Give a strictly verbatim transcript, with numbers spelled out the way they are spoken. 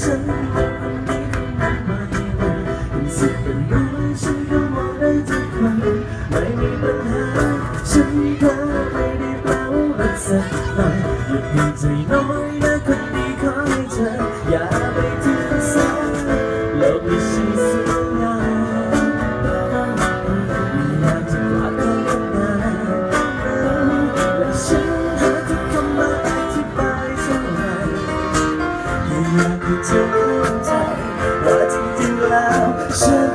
ฉันคนนี้คงมันมาให้มันเป็นสิบเป็นร้อยฉันก็มองได้ทุกคนไม่มีปัญหาฉันเพ้อไม่ได้แปลว่ารักสักหน่อยอย่าเพียงใจน้อยนะคนดีขอให้เธออย่าไปถือสาโลกไม่ใช่สวยงามไม่อยากจะกลับเข้ามาและฉันหาทุกคำมาอธิบายเท่าไหร่อยากให้เธอเข้าใจว่าจริงๆแล้วฉัน